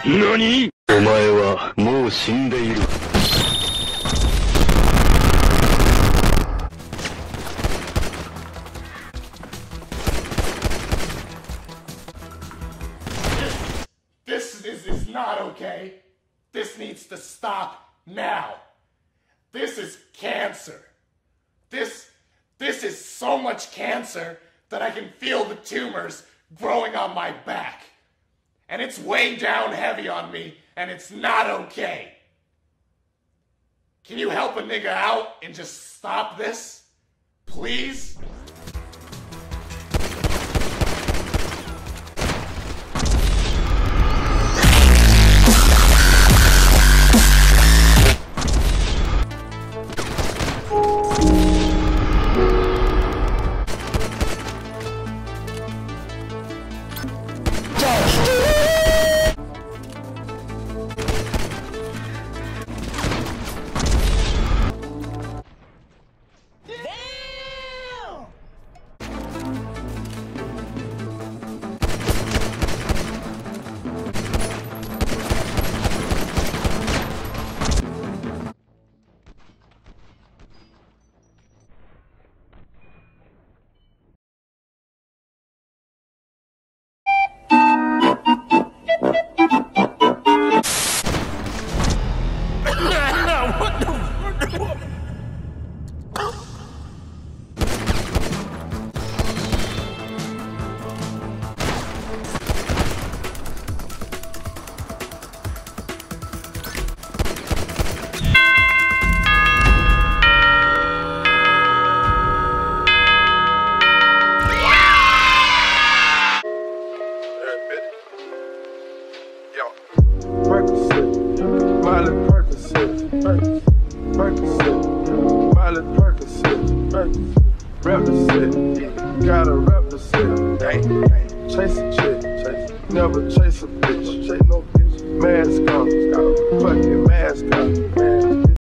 何？お前はもう死んでいる。 This is not okay. This needs to stop now. This is cancer. This is so much cancer that I can feel the tumors growing on my back. And it's way down heavy on me, and it's not okay. Can you help a nigga out and just stop this? Please? Gotta represent. Chase a chick, never chase a bitch. No bitch. Man,